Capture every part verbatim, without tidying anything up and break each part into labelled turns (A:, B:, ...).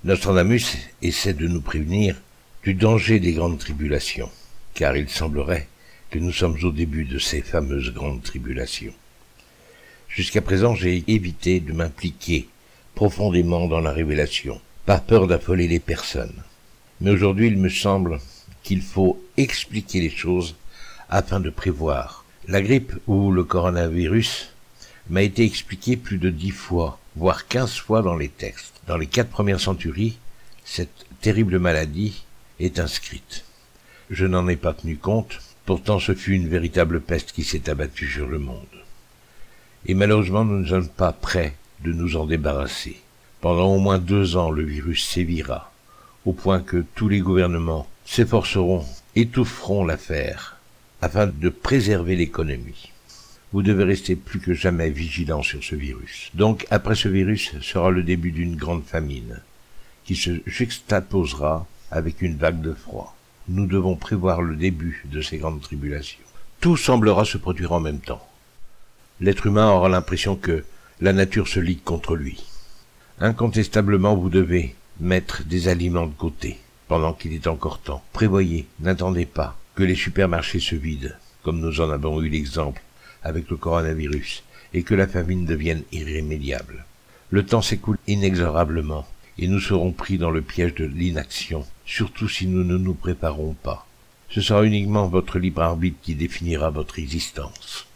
A: Nostradamus essaie de nous prévenir du danger des grandes tribulations, car il semblerait que nous sommes au début de ces fameuses grandes tribulations. Jusqu'à présent, j'ai évité de m'impliquer profondément dans la révélation, par peur d'affoler les personnes. Mais aujourd'hui, il me semble qu'il faut expliquer les choses afin de prévoir. La grippe ou le coronavirus m'a été expliqué plus de dix fois, voire quinze fois dans les textes. Dans les quatre premières centuries, cette terrible maladie est inscrite. Je n'en ai pas tenu compte, pourtant ce fut une véritable peste qui s'est abattue sur le monde. Et malheureusement, nous ne sommes pas prêts de nous en débarrasser. Pendant au moins deux ans, le virus sévira, au point que tous les gouvernements s'efforceront, étoufferont l'affaire, afin de préserver l'économie. Vous devez rester plus que jamais vigilant sur ce virus. Donc, après ce virus, sera le début d'une grande famine, qui se juxtaposera avec une vague de froid. Nous devons prévoir le début de ces grandes tribulations. Tout semblera se produire en même temps. L'être humain aura l'impression que la nature se ligue contre lui. Incontestablement, vous devez mettre des aliments de côté, pendant qu'il est encore temps. Prévoyez, n'attendez pas que les supermarchés se vident, comme nous en avons eu l'exemple avec le coronavirus, et que la famine devienne irrémédiable. Le temps s'écoule inexorablement, et nous serons pris dans le piège de l'inaction, surtout si nous ne nous préparons pas. Ce sera uniquement votre libre arbitre qui définira votre existence.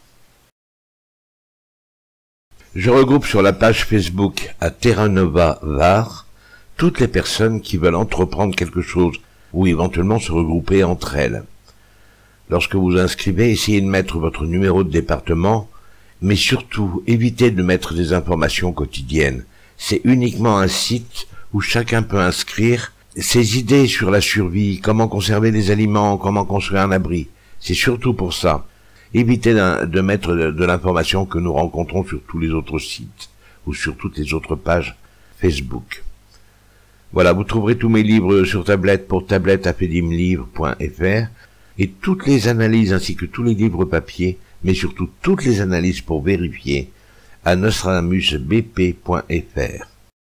A: Je regroupe sur la page Facebook à Terra Nova Var toutes les personnes qui veulent entreprendre quelque chose ou éventuellement se regrouper entre elles. Lorsque vous inscrivez, essayez de mettre votre numéro de département, mais surtout évitez de mettre des informations quotidiennes. C'est uniquement un site où chacun peut inscrire ses idées sur la survie, comment conserver les aliments, comment construire un abri. C'est surtout pour ça. Évitez de mettre de, de l'information que nous rencontrons sur tous les autres sites ou sur toutes les autres pages Facebook. Voilà, vous trouverez tous mes livres sur tablette pour tablette afedimlivre point f r et toutes les analyses ainsi que tous les livres papier, mais surtout toutes les analyses pour vérifier à nostradamus b p point f r.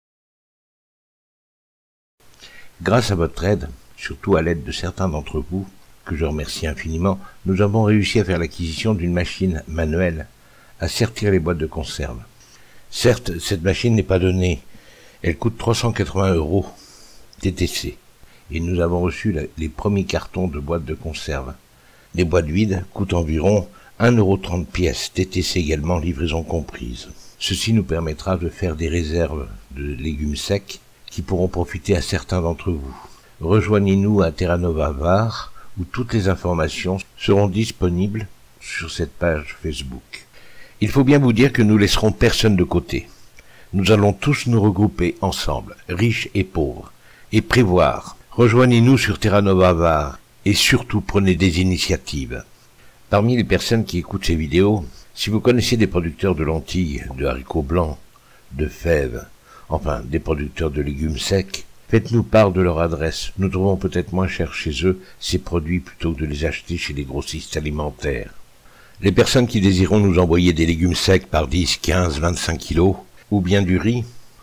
A: Grâce à votre aide, surtout à l'aide de certains d'entre vous, que je remercie infiniment, nous avons réussi à faire l'acquisition d'une machine manuelle à sertir les boîtes de conserve. Certes, cette machine n'est pas donnée. Elle coûte trois cent quatre-vingts euros T T C. Et nous avons reçu la, les premiers cartons de boîtes de conserve. Les boîtes vides coûtent environ un euro trente pièces, T T C également, livraison comprise. Ceci nous permettra de faire des réserves de légumes secs qui pourront profiter à certains d'entre vous. Rejoignez-nous à Terra Nova Var, où toutes les informations seront disponibles sur cette page Facebook. Il faut bien vous dire que nous laisserons personne de côté. Nous allons tous nous regrouper ensemble, riches et pauvres, et prévoir. Rejoignez-nous sur Terra Nova Var, et surtout prenez des initiatives. Parmi les personnes qui écoutent ces vidéos, si vous connaissez des producteurs de lentilles, de haricots blancs, de fèves, enfin des producteurs de légumes secs, faites-nous part de leur adresse. Nous trouvons peut-être moins cher chez eux ces produits plutôt que de les acheter chez les grossistes alimentaires. Les personnes qui désireront nous envoyer des légumes secs par dix, quinze, vingt-cinq kilos, ou bien du riz,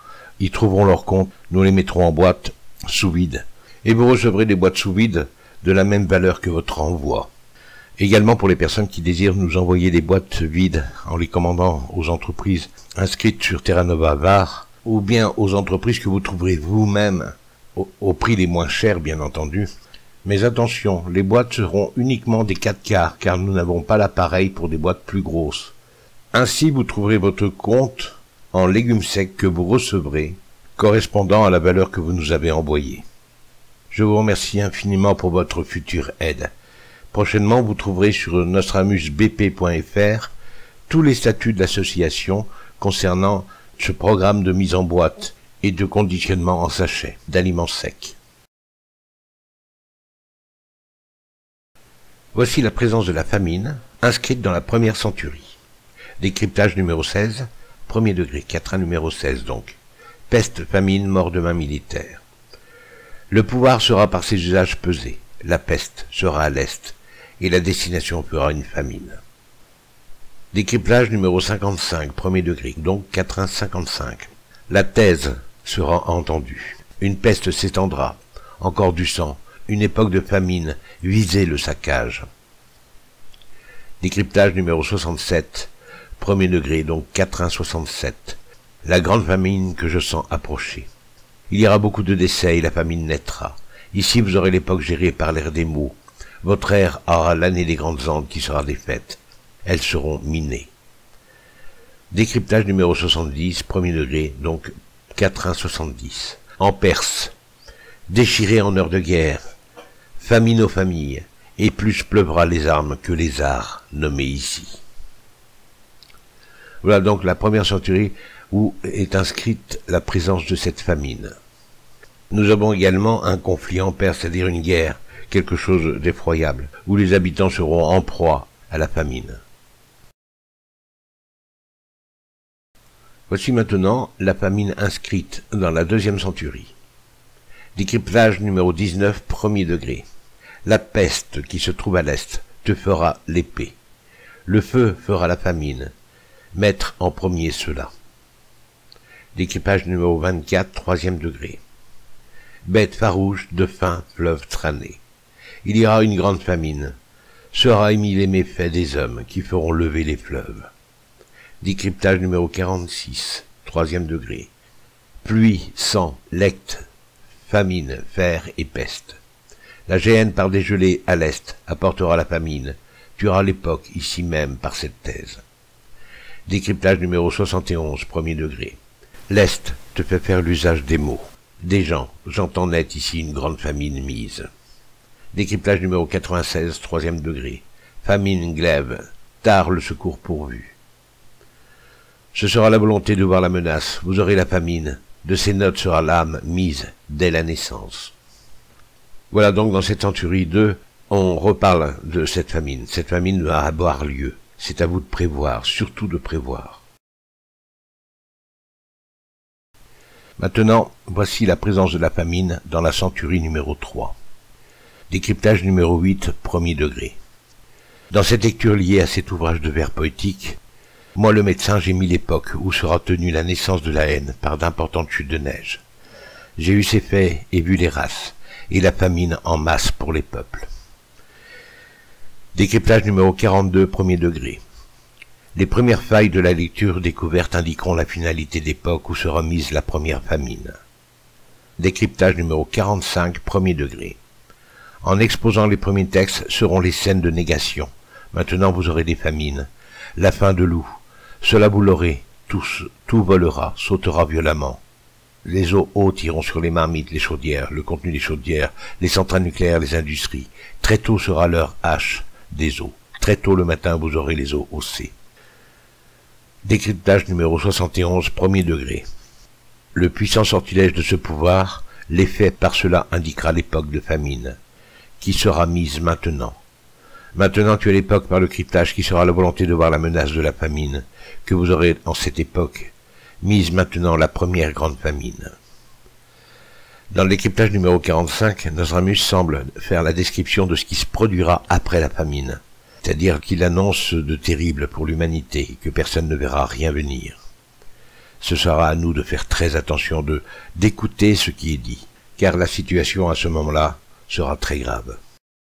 A: y trouveront leur compte. Nous les mettrons en boîte sous vide. Et vous recevrez des boîtes sous vide de la même valeur que votre envoi. Également pour les personnes qui désirent nous envoyer des boîtes vides en les commandant aux entreprises inscrites sur Terra Nova Var, ou bien aux entreprises que vous trouverez vous-même au, au prix les moins chers, bien entendu. Mais attention, les boîtes seront uniquement des quatre quarts, car nous n'avons pas l'appareil pour des boîtes plus grosses. Ainsi, vous trouverez votre compte en légumes secs que vous recevrez, correspondant à la valeur que vous nous avez envoyée. Je vous remercie infiniment pour votre future aide. Prochainement, vous trouverez sur nostradamus b p point f r tous les statuts de l'association concernant ce programme de mise en boîte et de conditionnement en sachet d'aliments secs. Voici la présence de la famine, inscrite dans la première centurie. Décryptage numéro seize, premier degré, quatre un numéro seize donc. Peste, famine, mort de main militaire. Le pouvoir sera par ses usages pesé, la peste sera à l'est, et la destination fera une famine. Décryptage numéro cinquante-cinq, premier degré, donc quatre un cinquante-cinq. La thèse sera entendue. Une peste s'étendra, encore du sang, une époque de famine, visez le saccage. Décryptage numéro soixante-sept, premier degré, donc quatre un soixante-sept. La grande famine que je sens approcher. Il y aura beaucoup de décès et la famine naîtra. Ici vous aurez l'époque gérée par l'ère des maux. Votre ère aura l'année des grandes andes qui sera défaite. Elles seront minées. Décryptage numéro soixante-dix, premier degré, donc quatre un soixante-dix. En Perse, déchiré en heure de guerre, famine aux familles, et plus pleuvra les armes que les arts nommés ici. Voilà donc la première centurie où est inscrite la présence de cette famine. Nous avons également un conflit en Perse, c'est-à-dire une guerre, quelque chose d'effroyable, où les habitants seront en proie à la famine. Voici maintenant la famine inscrite dans la deuxième centurie. Décryptage numéro dix-neuf, premier degré. La peste qui se trouve à l'est te fera l'épée. Le feu fera la famine. Mettre en premier cela. Décryptage numéro vingt-quatre, troisième degré. Bête farouche de fin fleuve traîné. Il y aura une grande famine. Sera émis les méfaits des hommes qui feront lever les fleuves. Décryptage numéro quarante-six, troisième degré. Pluie, sang, lecte, famine, fer et peste. La géhenne par des gelées à l'est apportera la famine. Tu auras l'époque ici même par cette thèse. Décryptage numéro soixante et onze, premier degré. L'est te fait faire l'usage des mots. Des gens, j'entends naître ici une grande famine mise. Décryptage numéro quatre-vingt-seize, troisième degré. Famine, glaive, tard le secours pourvu. Ce sera la volonté de voir la menace, vous aurez la famine. De ces notes sera l'âme mise dès la naissance. Voilà donc dans cette centurie deux, on reparle de cette famine. Cette famine va avoir lieu. C'est à vous de prévoir, surtout de prévoir. Maintenant, voici la présence de la famine dans la centurie numéro trois. Décryptage numéro huit, premier degré. Dans cette lecture liée à cet ouvrage de vers poétique, moi le médecin j'ai mis l'époque où sera tenue la naissance de la haine par d'importantes chutes de neige. J'ai eu ces faits et vu les races, et la famine en masse pour les peuples. Décryptage numéro quarante-deux, premier degré. Les premières failles de la lecture découverte indiqueront la finalité d'époque où sera mise la première famine. Décryptage numéro quarante-cinq, premier degré. En exposant les premiers textes seront les scènes de négation. Maintenant vous aurez des famines. La faim de loup. Cela vous l'aurez. Tous, tout volera, sautera violemment. Les eaux hautes iront sur les marmites, les chaudières, le contenu des chaudières, les centrales nucléaires, les industries. Très tôt sera l'heure H des eaux. Très tôt le matin vous aurez les eaux haussées. Décryptage numéro soixante et onze, premier degré. Le puissant sortilège de ce pouvoir, l'effet par cela indiquera l'époque de famine, qui sera mise maintenant. Maintenant tu as l'époque par le cryptage qui sera la volonté de voir la menace de la famine, que vous aurez en cette époque, mise maintenant la première grande famine. Dans le décryptage numéro quarante-cinq, Nostradamus semble faire la description de ce qui se produira après la famine, c'est-à-dire qu'il annonce de terrible pour l'humanité et que personne ne verra rien venir. Ce sera à nous de faire très attention, de d'écouter ce qui est dit, car la situation à ce moment-là sera très grave.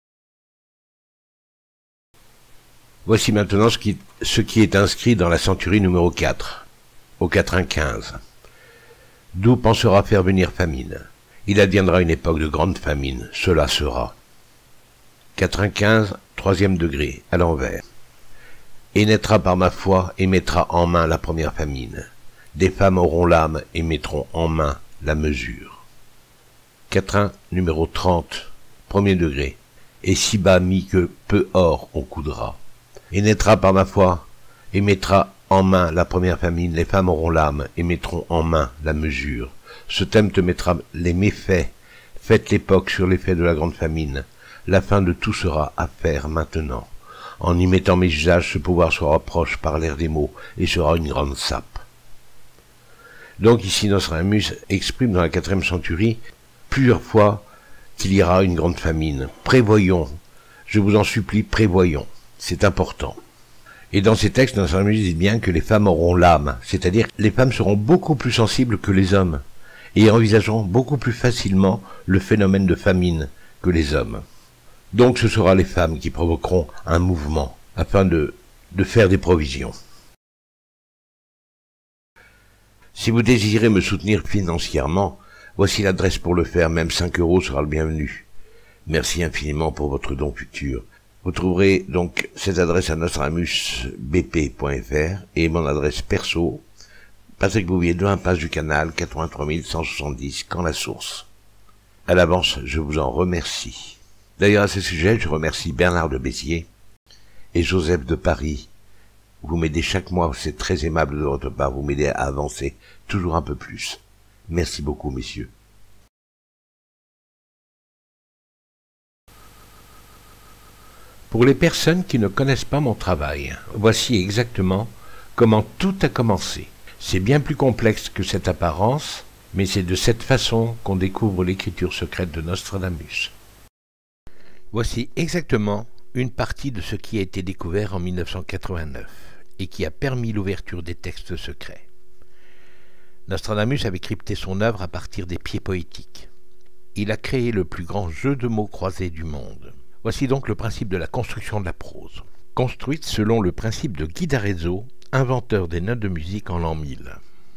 A: Voici maintenant ce qui, ce qui est inscrit dans la centurie numéro quatre, au quatre-vingt-quinze. D'où pensera faire venir famine? Il adviendra une époque de grande famine, cela sera. quatre-vingt-quinze, troisième degré, à l'envers. Et naîtra par ma foi et mettra en main la première famine. Des femmes auront l'âme et mettront en main la mesure. Quatrain, numéro trente, premier degré. Et si bas mis que peu or on coudra. Et naîtra par ma foi et mettra en main la première famine. Les femmes auront l'âme et mettront en main la mesure. Ce thème te mettra les méfaits. Faites l'époque sur l'effet de la grande famine. La fin de tout sera à faire maintenant. En y mettant mes usages, ce pouvoir se rapproche par l'air des mots et sera une grande sape. Donc ici Nostradamus exprime dans la quatrième centurie plusieurs fois qu'il y aura une grande famine. Prévoyons, je vous en supplie, prévoyons. C'est important. Et dans ces textes, Nostradamus dit bien que les femmes auront l'âme, c'est-à-dire les femmes seront beaucoup plus sensibles que les hommes. et envisageront beaucoup plus facilement le phénomène de famine que les hommes. Donc ce sera les femmes qui provoqueront un mouvement afin de, de faire des provisions. Si vous désirez me soutenir financièrement, voici l'adresse pour le faire, même cinq euros sera le bienvenu. Merci infiniment pour votre don futur. Vous trouverez donc cette adresse à nostradamus b p point f r et mon adresse perso, Patrick Bouvier, deux impasse du Canal, quatre-vingt-trois mille cent soixante-dix, Caen-la-Source. À l'avance, je vous en remercie. D'ailleurs, à ce sujet, je remercie Bernard de Béziers et Joseph de Paris. Vous m'aidez chaque mois, c'est très aimable de votre part, vous m'aidez à avancer toujours un peu plus. Merci beaucoup, messieurs. Pour les personnes qui ne connaissent pas mon travail, voici exactement comment tout a commencé. C'est bien plus complexe que cette apparence, mais c'est de cette façon qu'on découvre l'écriture secrète de Nostradamus. Voici exactement une partie de ce qui a été découvert en mille neuf cent quatre-vingt-neuf et qui a permis l'ouverture des textes secrets. Nostradamus avait crypté son œuvre à partir des pieds poétiques. Il a créé le plus grand jeu de mots croisés du monde. Voici donc le principe de la construction de la prose, construite selon le principe de Guy d'Arezzo, inventeur des notes de musique en l'an mille.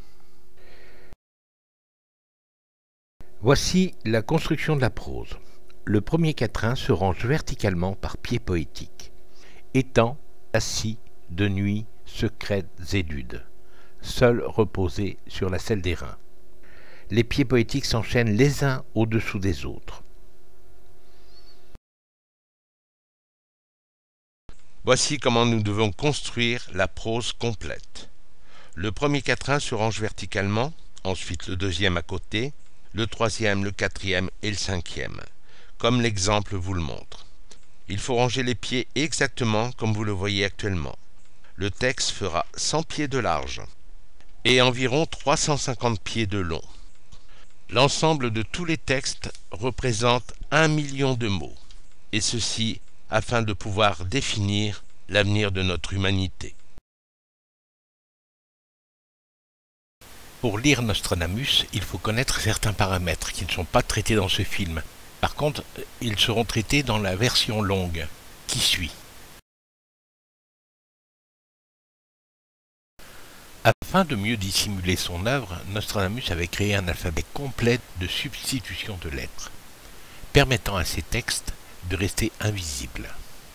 A: Voici la construction de la prose. Le premier quatrain se range verticalement par pieds poétiques. Étant, assis, de nuit, secrètes et dudes. Seul reposé sur la selle des reins. Les pieds poétiques s'enchaînent les uns au-dessous des autres. Voici comment nous devons construire la prose complète. Le premier quatrain se range verticalement, ensuite le deuxième à côté, le troisième, le quatrième et le cinquième, comme l'exemple vous le montre. Il faut ranger les pieds exactement comme vous le voyez actuellement. Le texte fera cent pieds de large et environ trois cent cinquante pieds de long. L'ensemble de tous les textes représente un million de mots, et ceci afin de pouvoir définir l'avenir de notre humanité. Pour lire Nostradamus, il faut connaître certains paramètres qui ne sont pas traités dans ce film. Par contre, ils seront traités dans la version longue, qui suit. Afin de mieux dissimuler son œuvre, Nostradamus avait créé un alphabet complet de substitution de lettres, permettant à ses textes de rester invisibles.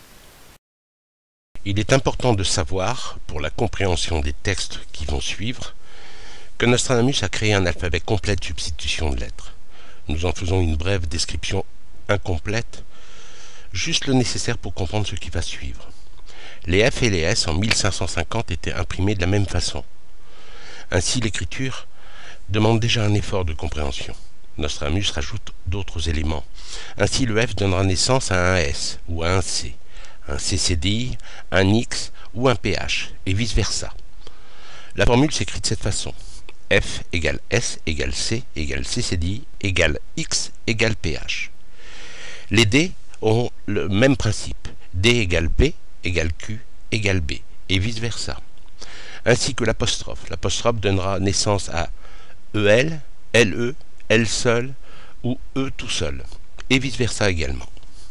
A: Il est important de savoir, pour la compréhension des textes qui vont suivre, que Nostradamus a créé un alphabet complet de substitution de lettres. Nous en faisons une brève description incomplète, juste le nécessaire pour comprendre ce qui va suivre. Les F et les S en mille cinq cent cinquante étaient imprimés de la même façon. Ainsi, l'écriture demande déjà un effort de compréhension. Nostradamus rajoute d'autres éléments. Ainsi, le F donnera naissance à un S ou à un C, un C C D I, un X ou un P H, et vice-versa. La formule s'écrit de cette façon. F égale S égale C égale C C D I égale X égale P H. Les D auront le même principe. D égale P égale Q égale B, et vice-versa. Ainsi que l'apostrophe. L'apostrophe donnera naissance à E L, L E, L seul ou E tout seul, et vice-versa également.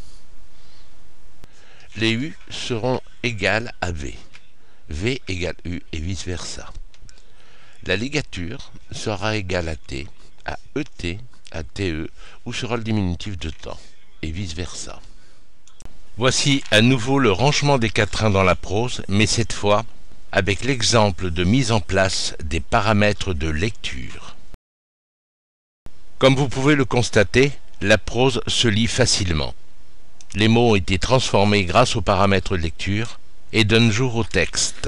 A: Les U seront égales à V, V égale U et vice-versa. La ligature sera égale à T, à E T, à T E, où sera le diminutif de temps, et vice-versa. Voici à nouveau le rangement des quatrains dans la prose, mais cette fois avec l'exemple de mise en place des paramètres de lecture. Comme vous pouvez le constater, la prose se lit facilement. Les mots ont été transformés grâce aux paramètres de lecture et donnent jour au texte.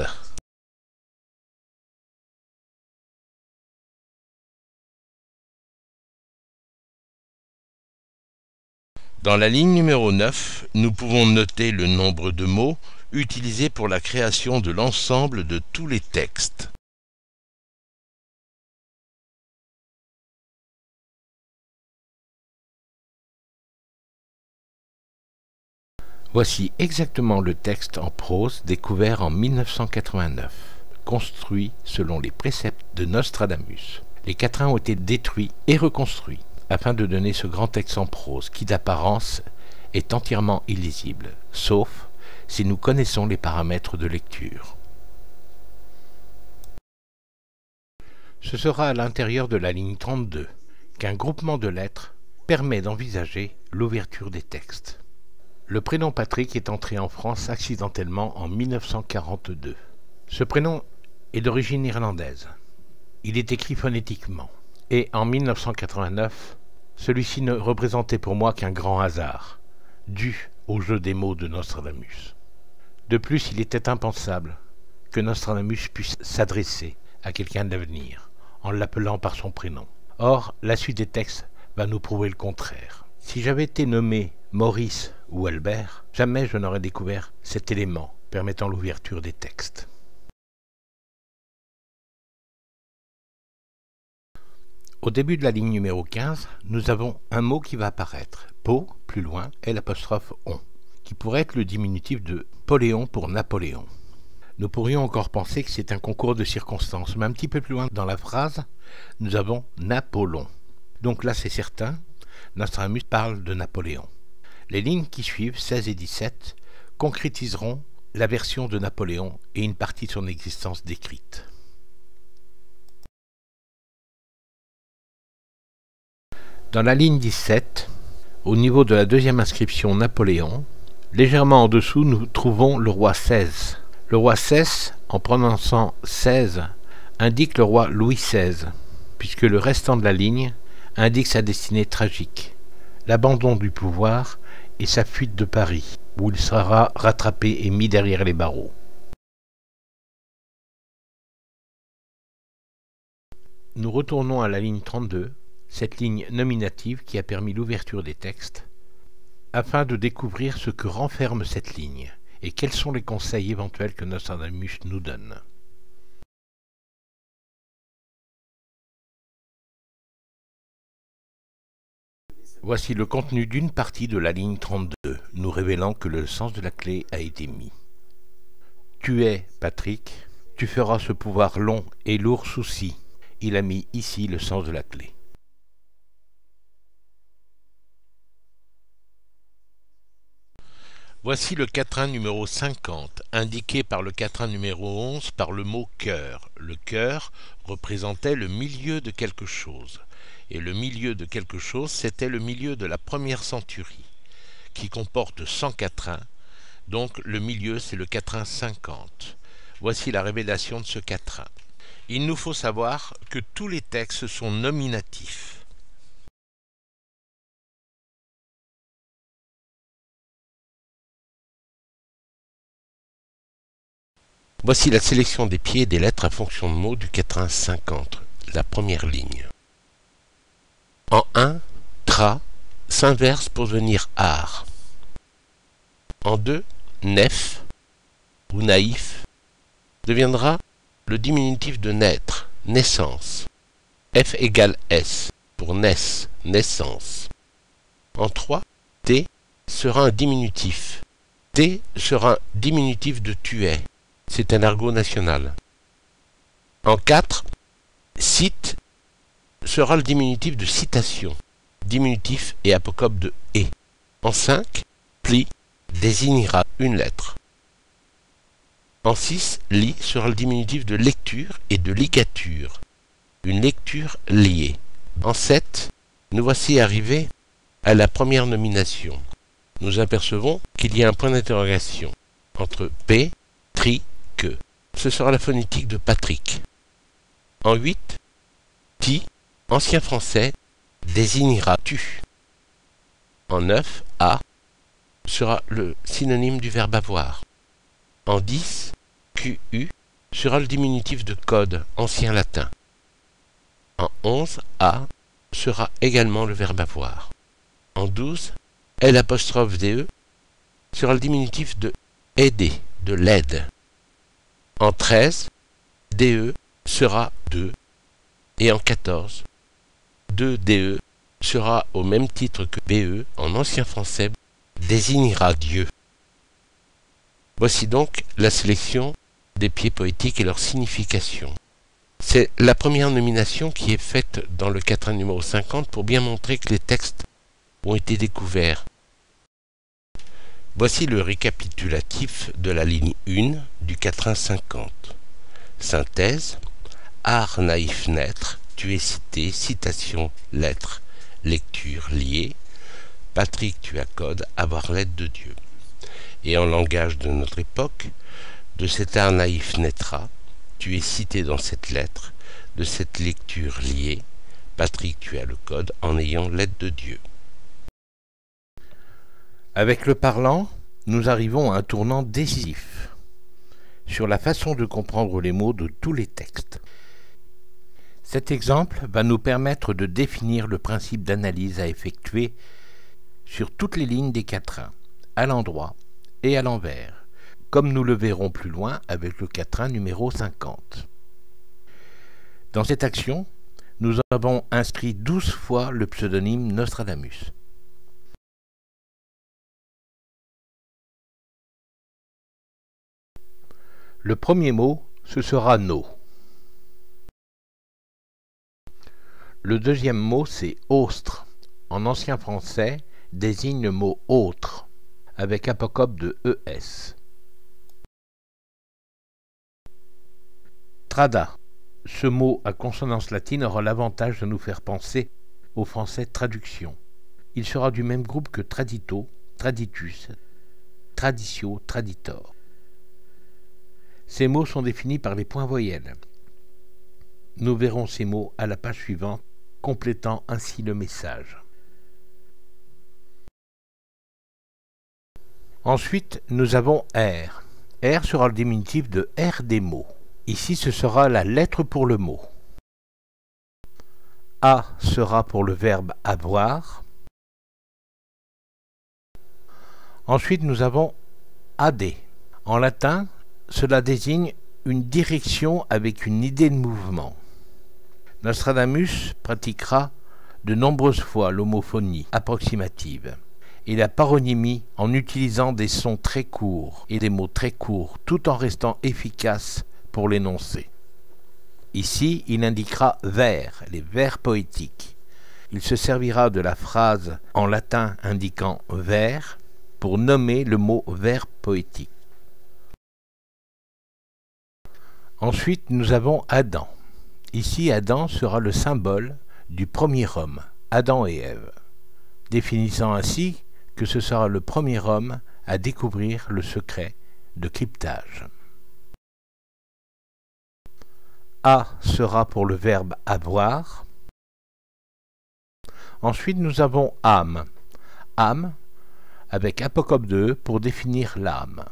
A: Dans la ligne numéro neuf, nous pouvons noter le nombre de mots utilisés pour la création de l'ensemble de tous les textes. Voici exactement le texte en prose découvert en mille neuf cent quatre-vingt-neuf, construit selon les préceptes de Nostradamus. Les quatrains ont été détruits et reconstruits afin de donner ce grand texte en prose qui d'apparence est entièrement illisible, sauf si nous connaissons les paramètres de lecture. Ce sera à l'intérieur de la ligne trente-deux qu'un groupement de lettres permet d'envisager l'ouverture des textes. Le prénom Patrick est entré en France accidentellement en mille neuf cent quarante-deux. Ce prénom est d'origine irlandaise. Il est écrit phonétiquement. Et en mille neuf cent quatre-vingt-neuf, celui-ci ne représentait pour moi qu'un grand hasard, dû au jeu des mots de Nostradamus. De plus, il était impensable que Nostradamus puisse s'adresser à quelqu'un de l'avenir, en l'appelant par son prénom. Or, la suite des textes va nous prouver le contraire. Si j'avais été nommé Maurice ou Albert, jamais je n'aurais découvert cet élément permettant l'ouverture des textes. Au début de la ligne numéro quinze, nous avons un mot qui va apparaître, Po, plus loin, et l'apostrophe on, qui pourrait être le diminutif de Poléon pour Napoléon. Nous pourrions encore penser que c'est un concours de circonstances, mais un petit peu plus loin dans la phrase, nous avons Napoléon. Donc là c'est certain, Nostradamus parle de Napoléon. Les lignes qui suivent, seize et dix-sept, concrétiseront la version de Napoléon et une partie de son existence décrite. Dans la ligne dix-sept, au niveau de la deuxième inscription Napoléon, légèrement en dessous, nous trouvons le roi seize. Le roi seize, en prononçant seize, indique le roi Louis seize, puisque le restant de la ligne indique sa destinée tragique, l'abandon du pouvoir et sa fuite de Paris, où il sera rattrapé et mis derrière les barreaux. Nous retournons à la ligne trente-deux, cette ligne nominative qui a permis l'ouverture des textes, afin de découvrir ce que renferme cette ligne et quels sont les conseils éventuels que Nostradamus nous donne. Voici le contenu d'une partie de la ligne trente-deux, nous révélant que le sens de la clé a été mis. Tu es, Patrick, tu feras ce pouvoir long et lourd souci. Il a mis ici le sens de la clé. Voici le quatrain numéro cinquante, indiqué par le quatrain numéro onze par le mot cœur. Le cœur représentait le milieu de quelque chose. Et le milieu de quelque chose, c'était le milieu de la première centurie, qui comporte cent quatrains. Donc le milieu, c'est le quatrain cinquante. Voici la révélation de ce quatrain. Il nous faut savoir que tous les textes sont nominatifs. Voici la sélection des pieds et des lettres à fonction de mots du quatrain cinquante, la première ligne. En un, tra s'inverse pour devenir art. En deux, nef ou naïf deviendra le diminutif de naître, naissance. F égale S pour naisse, naissance. En trois, t sera un diminutif. T sera un diminutif de tu es. C'est un argot national. En quatre, cite sera le diminutif de citation, diminutif et apocope de et. En cinq, pli désignera une lettre. En six, li sera le diminutif de lecture et de ligature, une lecture liée. En sept, nous voici arrivés à la première nomination. Nous apercevons qu'il y a un point d'interrogation entre P, tri, que. Ce sera la phonétique de Patrick. En huit, ti, ancien français, désignera tu. En neuf, a sera le synonyme du verbe avoir. En dix, qu, sera le diminutif de code, ancien latin. En onze, a sera également le verbe avoir. En douze, l apostrophe de sera le diminutif de aider, de l'aide. En treize, de sera de, et en quatorze, deux de sera au même titre que be, en ancien français, désignera Dieu. Voici donc la sélection des pieds poétiques et leur signification.
B: C'est la première nomination qui est faite dans le quatrain numéro cinquante pour bien montrer que les textes ont été découverts. Voici le récapitulatif de la ligne un du quatrain cinquante. Synthèse. Art naïf naître, tu es cité, citation, lettre, lecture, liée. Patrick, tu as code, avoir l'aide de Dieu. Et en langage de notre époque, de cet art naïf naîtra, tu es cité dans cette lettre, de cette lecture liée. Patrick, tu as le code en ayant l'aide de Dieu.
A: Avec le parlant, nous arrivons à un tournant décisif sur la façon de comprendre les mots de tous les textes. Cet exemple va nous permettre de définir le principe d'analyse à effectuer sur toutes les lignes des quatrains, à l'endroit et à l'envers, comme nous le verrons plus loin avec le quatrain numéro cinquante. Dans cette action, nous avons inscrit douze fois le pseudonyme Nostradamus. Le premier mot, ce sera « no ». Le deuxième mot, c'est « austre ». En ancien français, désigne le mot « autre » avec apocope de E S. Trada. Ce mot à consonance latine aura l'avantage de nous faire penser au français traduction. Il sera du même groupe que tradito, traditus, traditio, traditor. Ces mots sont définis par les points voyelles. Nous verrons ces mots à la page suivante, complétant ainsi le message. Ensuite, nous avons R. R sera le diminutif de R des mots. Ici, ce sera la lettre pour le mot. A sera pour le verbe avoir. Ensuite, nous avons A D. En latin, cela désigne une direction avec une idée de mouvement. Nostradamus pratiquera de nombreuses fois l'homophonie approximative et la paronymie en utilisant des sons très courts et des mots très courts, tout en restant efficace pour l'énoncer. Ici, il indiquera vers, les vers poétiques. Il se servira de la phrase en latin indiquant vers pour nommer le mot vers poétique. Ensuite, nous avons Adam. Ici, Adam sera le symbole du premier homme, Adam et Ève, définissant ainsi que ce sera le premier homme à découvrir le secret de cryptage. A sera pour le verbe avoir. Ensuite, nous avons âme. Âme avec apocope de E pour définir l'âme.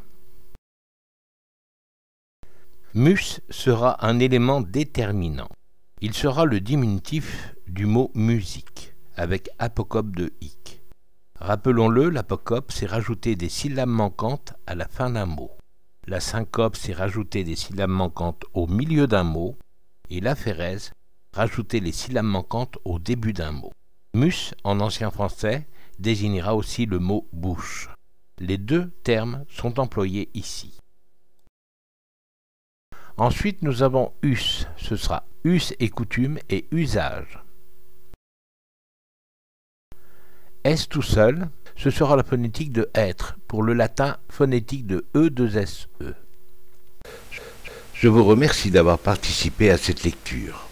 A: Mus sera un élément déterminant. Il sera le diminutif du mot musique, avec apocope de ic. Rappelons-le, l'apocope, c'est rajouter des syllabes manquantes à la fin d'un mot. La syncope, c'est rajouter des syllabes manquantes au milieu d'un mot. Et l'aphérèse, rajouter les syllabes manquantes au début d'un mot. Mus, en ancien français, désignera aussi le mot bouche. Les deux termes sont employés ici. Ensuite, nous avons us. Ce sera us et coutume et usage. S tout seul, ce sera la phonétique de être, pour le latin phonétique de E deux S E.
C: Je vous remercie d'avoir participé à cette lecture.